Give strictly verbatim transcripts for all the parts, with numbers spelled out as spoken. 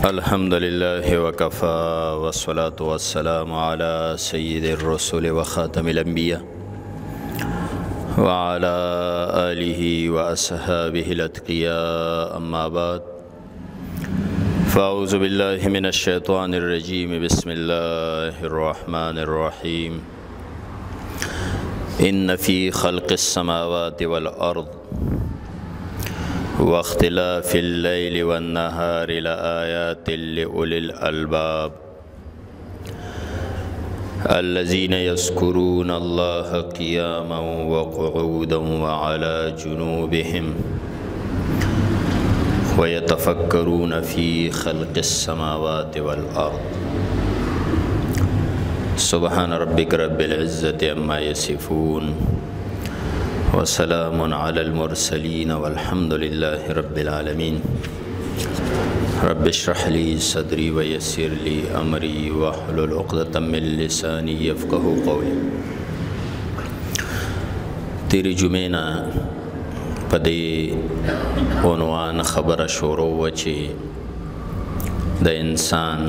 الحمد لله وكفى والصلاة والسلام على سيد الرسل وخاتم الأنبياء وعلى آله وأصحابه الأتقياء أما بعد فأعوذ بالله من الشيطان الرجيم بسم الله الرحمن الرحيم إن في خلق السماوات والأرض واختلاف الليل والنهار لآيات لأولي الألباب الذين يذكرون الله قياما وقعودا وعلى جنوبهم ويتفكرون في خلق السماوات والأرض سبحان ربك رب العزة عما يصفون وسلام على المرسلين والحمد لله رب العالمين رب اشرح لي صدري ويسر لي أمري واحلل عقدة من لساني يفقهوا قولي تیری جمعینا پدی عنوان خبر شروع وچی د انسان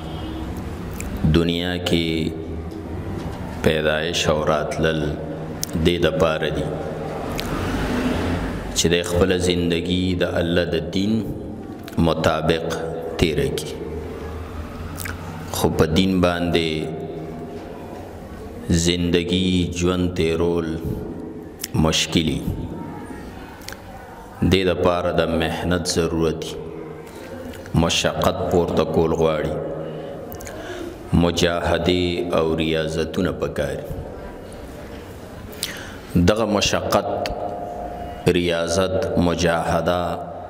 دنیا کی پیدائش اور راتلل دې د پاره دي چې د خپل زندگی د الله د دین مطابق تیر کی خو په دین باندې زندگی ژوند تیرول مشکلی دې د پاره د مهنت ضرورت مشقت پورته کول غواړي مجاهده او ریاضتونه پکاري دغه مشقت ریاضت مجاهده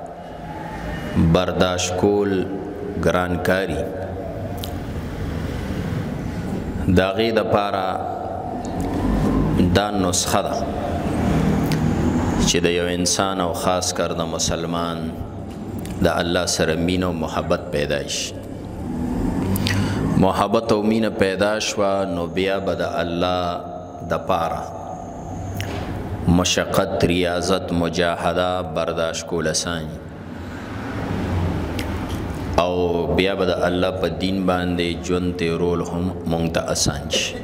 برداشت کول ګرانکاری داغې دپاره دا نسخه ده چې د یو انسان او خاص کر د مسلمان د الله سره مینه او محبت پیدا شي محبت او مینه پیدا شوه نو بیا به د الله دپاره مشقت ریاضت مجاهده برداشت کول آسان او بیا به د الله په دین باندې ژوند تیرول هم مونږ ته آسان شي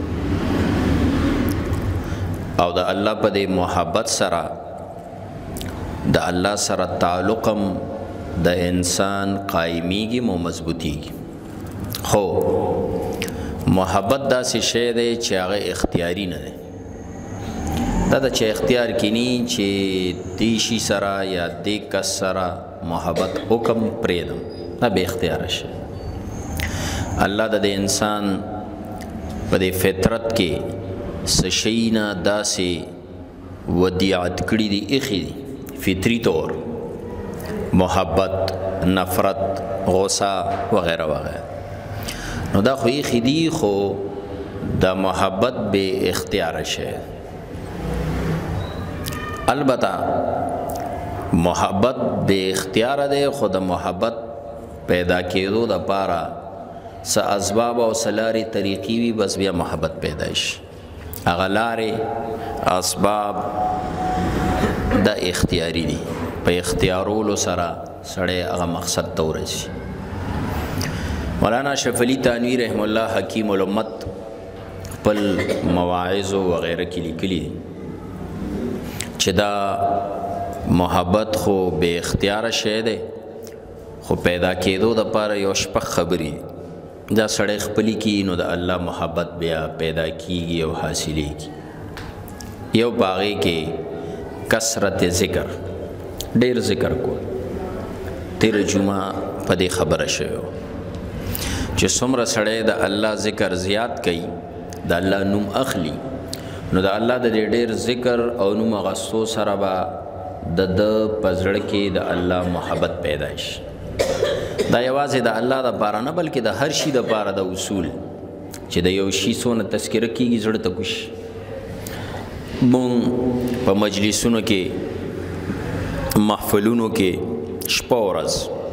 او د الله په دې محبت سره د الله سره تعلقم د انسان قایمیږي مو مضبوطیږي خو محبت داسې شی دی چې هغه اختیاري نه دی دا د چې اختیار کینی چې دی شي سره یا دی کس سره محبت حکم پریدم دا به اختیار شي الله د انسان په دې فطرت کې سشینا داسې ودیعت کړي دي اخی دي فطری طور محبت نفرت غصه وغیرہ وغیرہ نو دا خو اخی دي خو دا محبت به اختیار شي البته محبت به اختیار ده خود محبت پیدا کېدو د پاره س اسباب او سلاری طریقې وي بس بیا محبت پیدا شي هغه لارې اسباب د اختیاري دي په اختیارولو سره سړی هغه مقصد ته ورسي مولانا اشرف علي تانوی رحم الله حکیم الامت خپل مواعظ او وغیرہ کې لیکلي چې دا محبت خو به اختیار شی دی خو پیدا کېدو د پاره یو شپږ خبرې دا سړی خپلې کی نو د الله محبت بیا پیدا کیږي او حاصلېږي یو باغې کې کثرت ذکر ډېر ذکر کول تیر جمعه په دې خبره شوی چې څومره سړی د الله ذکر زیات کوي د الله نوم اخلي نو د الله د ډېر ذکر او نوم غسو سره به د د پزړه کې د الله محبت پیدا شي دا یوازې د الله د پاره نه بلکې د هر شي د پاره د اصول چې د یو شي څونه تذکره کیږي زړه ته کوشي مونږ په مجلسونو کې محفلونو کې شپه ورځ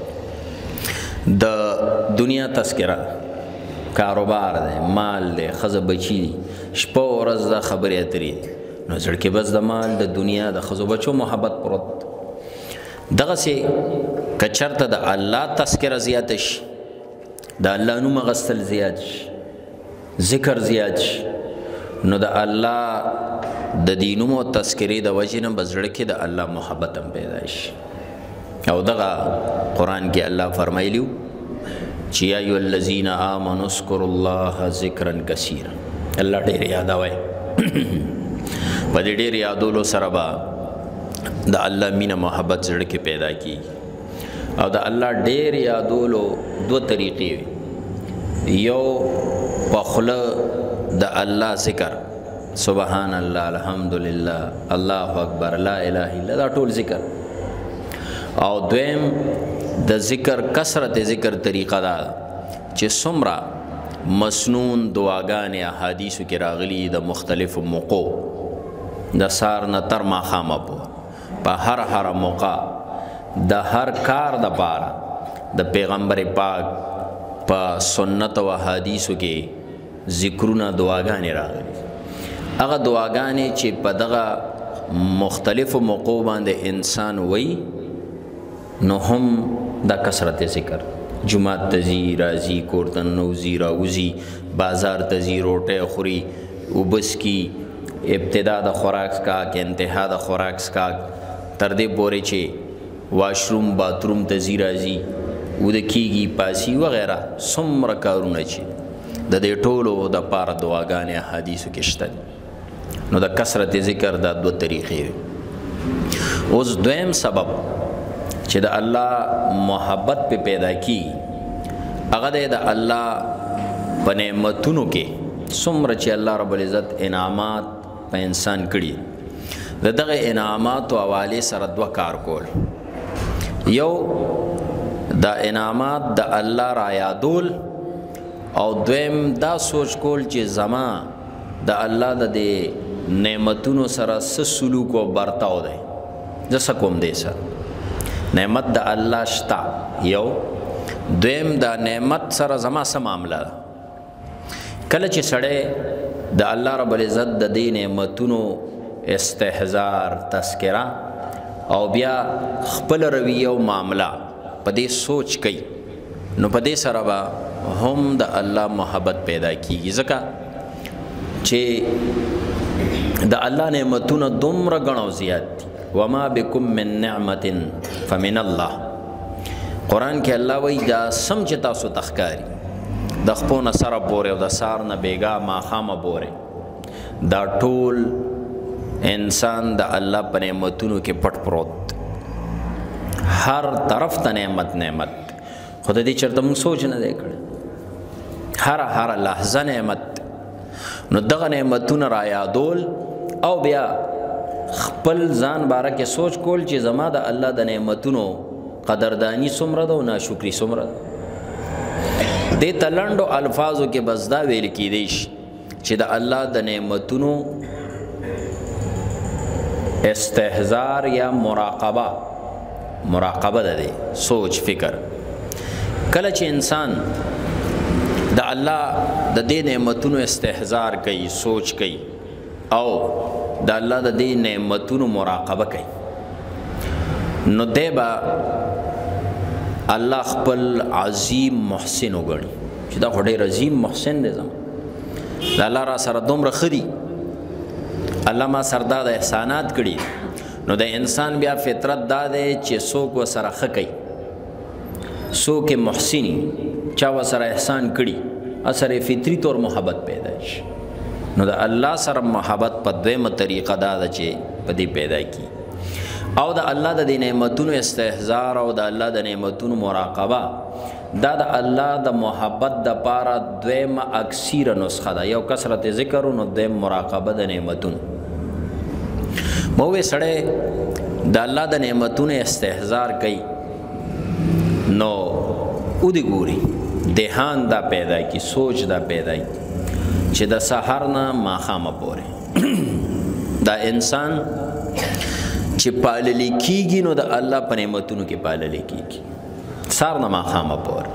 د دنیا تذکره کاروبار دی مال دی ښځه بچي دي شپه ورځ دا خبرې اترې نو زړه کې بس د مال د دنیا د ښځو بچو محبت پروت دغه سي کچرته د الله تذکره زیات شي د الله نوم غسل زیات شي ذکر زیات شي نو د الله د دینوم او تذکری د وجنه بزړه کې د الله محبت هم پیدا شي او دغه قران کې الله فرمایلیو چې یا ایو الذین آمنوا اذکروا الله ذکرا کثیرا الله ډېر یادوي په دې ډېر یادولو سره به د الله مینه محبت زړه کې پیدا کی او د الله ډېر یادولو دو طریقې یو په خوله د الله ذکر سبحان الله الحمدلله الله اکبر لا اله الا الله ټول ذکر او دویم د ذکر کثرت ذکر طریقه دا چې څومره مسنون دعاګانې احادیثو کې راغلي د مختلفو موقعو د سار نه تر ماښامه په هر هر موقع د هر کار د پاره د پیغمبر پاک په سنت او احادیثو کې ذکرونه دعاګانې راغلي هغه دعاګانې چې په دغه مختلفو موقعو باندې انسان وایي نو هم دا کثرت ذکر جمعات تزی رازی کورتن نوزی راوزی بازار تزی روٹے خوری اوبس کی ابتدا د خوراک کا کہ انتہا د خوراک کا تردے بورے چے واشروم باتروم تزی رازی ود کیگی پاسی وغیرہ سمر کارونه چی د دې ټولو د پاره دعاګانې احادیثو کې شته نو د کثرت ذکر د دوه طریقې اوس دویم سبب چې د الله محبت په پیدا کی هغه د الله په نعمتونو کې څومره چې الله رب العزت انعامات په انسان کړي د دغه انعامات او حواله سره دوه کار کول یو دا انعامات د الله را یادول او دویم دا سوچ کول چې زما د الله د نعمتونو سره څه سلوک او برتاو دی زه کوم دی سره نعمت د الله شتا یو دویم دا نعمت سره زما سم معامله کله چې سړی د الله رب العزت د دې نعمتونو استحضار تذکره او بیا خپل رویه او معامله په دې سوچ کوي نو په دې سره به هم د الله محبت پیدا کیږي ځکه چې د الله نعمتونه دومره غنو زیات دي وما بكم من نعمت فمن الله قرآن کې الله وایي دا سم چې تاسو تخکاری د خپونه سره پورې او د سار نه بیګا ماښامه پورې دا ټول انسان د الله په نعمتونو کې پټ پروت هر طرف ته نعمت نعمت خود دې چرته موږ سوچ نه دی کړی هر هر لحظه نعمت نو دغه نعمتونه را یادول او بیا خپل ځان باره کې سوچ کول چې زما د الله د نعمتونو قدردانی څومره ده او ناشکري څومره ده دې تلنډو الفاظو کې بس دا ویل کېدی شي چې د الله د نعمتونو استحضار یا مراقبه مراقبه ده دی سوچ فکر کله چې انسان د الله د دې نعمتونو استحضار کوي سوچ کوي او د الله د دې نعمتونو مراقبه کوي نو دی به الله خپل عظیم محسن وګڼي چې دا خو ډېر عظیم محسن دی زما د الله را سره دومره ښه دي الله ما سره دا د احسانات کړي نو د انسان بیا فطرت دا دی چې څوک ورسره ښه کوي څوک محسني چا ورسره احسان کړي اثر فطري طور محبت پیدا شي نو د الله سره محبت په دویمه طریقه دا ده چې په دې پیدا کی او د الله د نعمتونو استحضار او د الله د نعمتونو مراقبه دا د الله د محبت د پاره دویمه اکثیره نسخه ده یو کثرت ذکر او دویم مراقبه د نعمتونو مو وې سړی د الله د نعمتونو استحضار کوي نو او دی ګوري دهان دا پیدا کی سوچ دا پیدا کی چې د سحر نه ماښامه پورې دا انسان چې پاللی کیږي نو د الله په نعمتونو کې پاللی کیږي سحر نه ماښامه پورې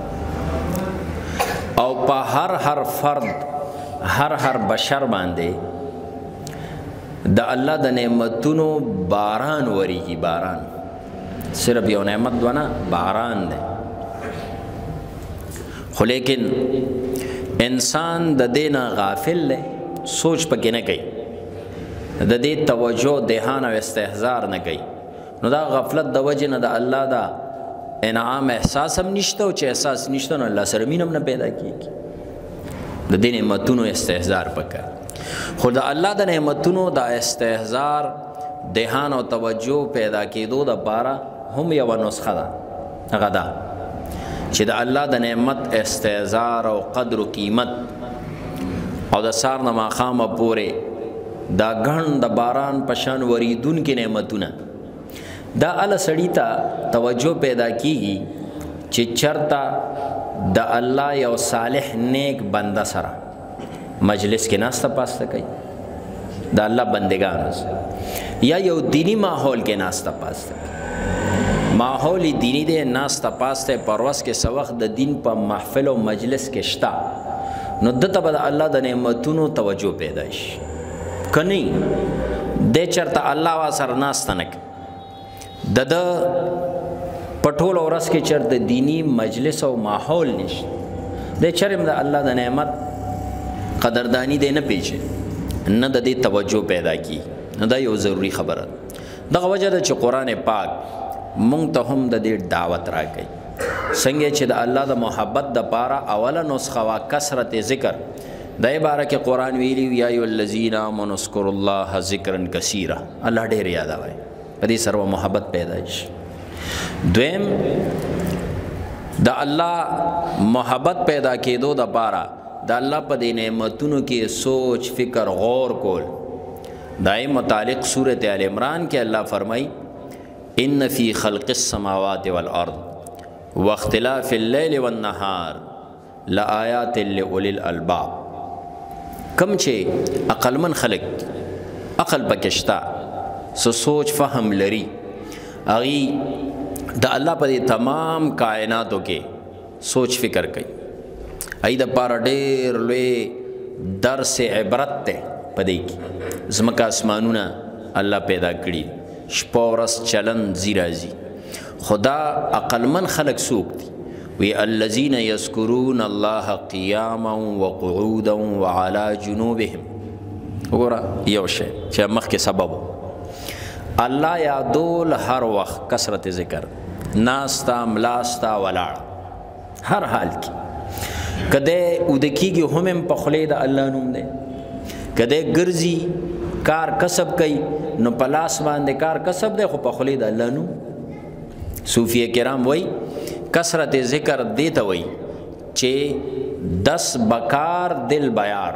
او په هر هر فرد هر هر بشر باندې د الله د نعمتونو باران وریږي باران صرف یو نعمت دونه باران دی. خو لیکن انسان د دې نه غافل دی، سوچ پکې نه کوي، د دې توجه دهان او استحضار نه کوي. نو دا غفلت د وجې نه د الله دا انعام احساس هم نشته، او چې احساس نشته نو الله سره مینه هم نه پیدا کېږي. د دې نعمتونو استحضار پکار. خو د الله د نعمتونو د استحضار دهان او توجه پیدا کېدو دپاره هم یوه نسخه ده، هغه ده چې د الله د نعمت استحضار او قدر و قیمت او د سار نه ماښامه پورې دا ګڼ د باران په شان وریدونکي نعمتونه دا اله سړي ته توجه پیدا کیږي چې چرته د الله یو صالح نیک بنده سره مجلس کې ناسته پاسته کوي، د الله بندگانو سره، یا یو دینی ماحول کې ناسته پاسته کوي. ماحول دینی دی، ناسته پاسته پروس کې څه وخت د دین په محفل او مجلس کې شته، نو دته به د الله د نعمتونو توجه پیدا شي. که نه دی چرته الله وا سره ناسته نه کوي، د ده په ټوله ورځ کې چېرته دینی مجلس او ماحول نشته، دی چرم د الله د نعمت قدردانی دی نه پیژني، نه د دې توجه پیدا کی. نو دا یو ضروری خبره ده. دغه وجه ده چې قرآن پاک مونږ ته هم د دې دعوت راکوي، څنګه چې د الله د محبت دپاره اوله نسخه وا کثرت ذکر. دې باره کې قرآن ویلي یا ایها الذین آمنوا اذکروا الله ذکرا کثیرا، الله ډېر یادوي، په دې سره محبت پیدا شي. دویم د الله محبت پیدا کېدو دپاره د الله په دې نعمتونو کې سوچ فکر غور کول. دای متعلق سورۃ آل عمران کې الله فرمای ان فی خلق السماوات والارض واختلاف الليل والنهار لآیات لأولی الالباب. کم چې عقلمن خلق عقل پکشتا سو سوچ فهم لري، اغي د الله په دې تمام کائناتو کې سوچ فکر کوي. ای د پاره ډېر لوی درس عبرت ته پدې کې زمکه اسمانونه الله پیدا کړي، شپه ورځ چلن زی راځي. خدا عقلمن خلق سوق دي، وی الذین یذکرون الله قیاما وقعودا وعلى جنوبهم. وګوره یو شی چې مخکې سبب الله یادول هر وخت کثرت ذکر، ناستا ملاستا ولاړ هر حال کې، کده ودکیږي هم په خولې د الله نوم دی، کده ګرځي کار کسب کوي نو په لاس باندې کار کسب دی، خو په خولې د الله نوم. صوفیه کرام وای کثرت ذکر دیتا وای چې دس بکار دل بیار،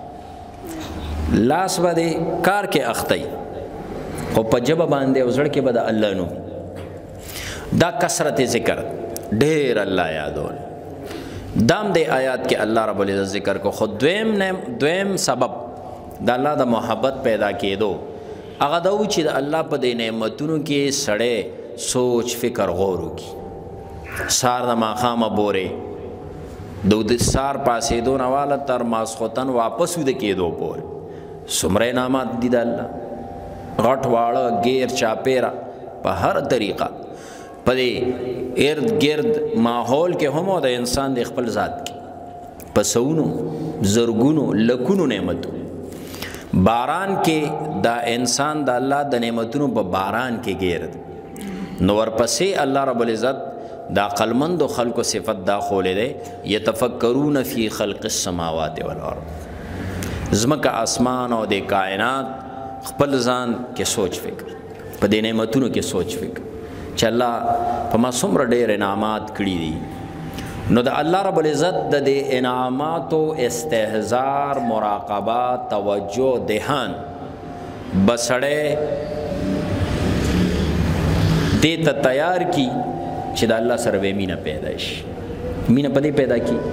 لاس باندې کار کې اختی خو په جبه باندې او زړه کې به د الله نوم. دا کثرت ذکر ډېر الله یادول. دام دې آیات کې الله رب العزت ذکر کو. خود دویم نیم دویم سبب د الله د محبت پیدا کېدو هغه دا و چې د الله په دې نعمتونو کې سړی سوچ فکر غور وکړي. سار د ماښامه بورې د سار پاسېدو نه واله تر ماسخوتن واپس ویده کېدو پورې څومره انعامات دي د الله، غټ واړه غیر چاپیره په هر طریقه په دې ارد گرد ماحول کې هم او د انسان د خپل ذات کې په سونو زرګونو لکونو نعمتو. باران کې دا انسان د الله د نعمتونو په باران کې گرد نو ورپسې الله رب العزت دا عقلمندو خلقو صفت دا خولې دی یتفکرون فی خلق السماوات والارض. زمکه اسمان او د کائنات خپل ځان کې سوچ فکر، په دې نعمتونو کې سوچ فکر چې الله په ما څومره ډېر انعامات کړي دي. نو د الله رب العزت د دې انعاماتو استحضار، مراقبه، توجه، دهان بسړی دې ته تیار کی چې د الله سره به مینه پیدا شي. مینه په دې پیدا کی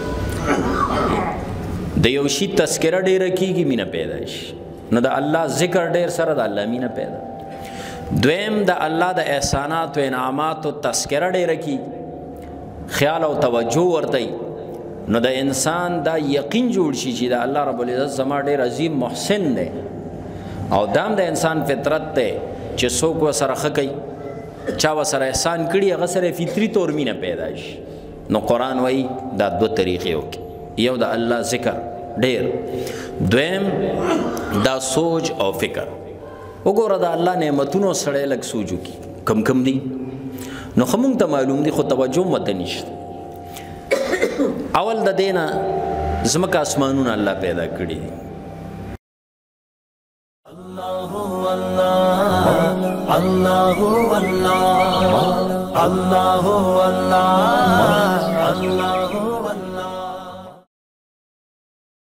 د یو شي تذکره ډېره کېږي، مینه پیدا شي. نو د الله ذکر ډېر سره د الله مینه پیدا. دویم د الله د احسانات و انعامات و تذکره ډېره کېږي، خیال او توجه ورته، نو د انسان دا یقین جوړ شي چې د الله رب العزت زما ډېر عظیم محسن دی. او دام د انسان فطرت دی چې څوک ورسره ښه کوي چا وسره احسان کړي هغه سره فطري طور مینه پیدا شي. نو قرآن وایي دا دوه طریقې وکړي، یو د الله ذکر ډېر، دویم دا سوچ او فکر. وګوره د الله نعمتونو سړی لږ سوچ وکړي کم کم دي، نو خو موږ ته معلوم دي خو توجه ورته نشته. اول د دې نه ځمکه اسمانونه الله پیدا کړي دي. الله الله الله الله الله